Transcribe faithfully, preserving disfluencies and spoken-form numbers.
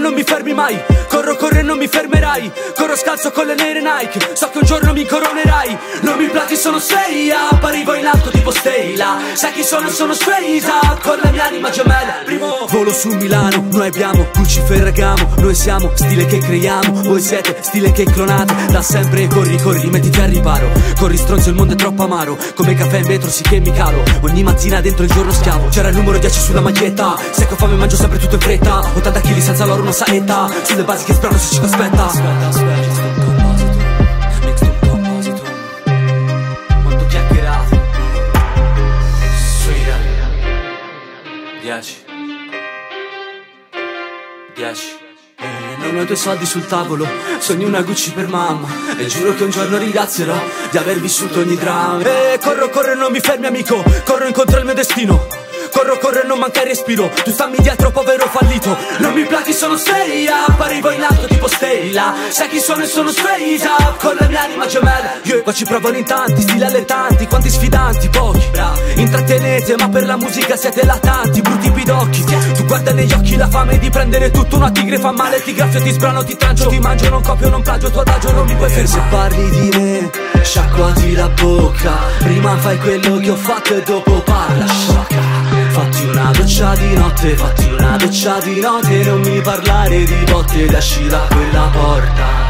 non mi fermi mai. Corro, corro e non mi fermerai. Corro scalzo con le nere Nike. So che un giorno mi coronerai. Non mi plati, sono straight up. Arrivo in alto tipo stay là. Sai chi sono? Sono straight up. Con la mia anima gemella. Primo volo su Milano. Noi abbiamo luci ferragamo. Noi siamo stile che creiamo. Voi siete stile che clonate. Da sempre corri, corri, mettiti a riparo. Corri stronzo, il mondo è troppo amaro. Come caffè in vetro sì che mi calo. Ogni mattina dentro il giorno schiavo. C'era il numero dieci sulla maglietta. Se che ho fame mangio sempre tutto in fretta. ottanta chili senza l'oro una saetta. Sulle basi che sperano se ci aspetta. Aspetta, aspetta. Quanto chiacchierato. Sfida. Dieci. Dieci. Non ho i tuoi soldi sul tavolo, sogno una Gucci per mamma. E giuro che un giorno ringrazierò di aver vissuto ogni dramma. E corro, corro e non mi fermi amico. Corro incontro al mio destino. Corro, corro e non manca il respiro. Tu stammi dietro, povero fallito. Non mi plati, sono straight up. Arrivo in alto tipo stella. Sai chi sono e sono straight up. Con la mia anima gemella. Io e qua ci provano in tanti, stili allettanti. Quanti sfidanti, pochi, bravi. Intrattenete, ma per la musica siete latanti. Brutti pidocchi. Tu guarda negli occhi la fame di prendere tutto. Una tigre fa male, ti graffio, ti sbrano, ti trancio. Ti mangio, non copio, non plagio, tuo adagio non mi puoi fermare. Se parli di me, sciacquati la bocca. Prima fai quello che ho fatto e dopo parla, sciocca. Fatti una doccia di notte, fatti una doccia di notte. Non mi parlare di botte ed esci da quella porta.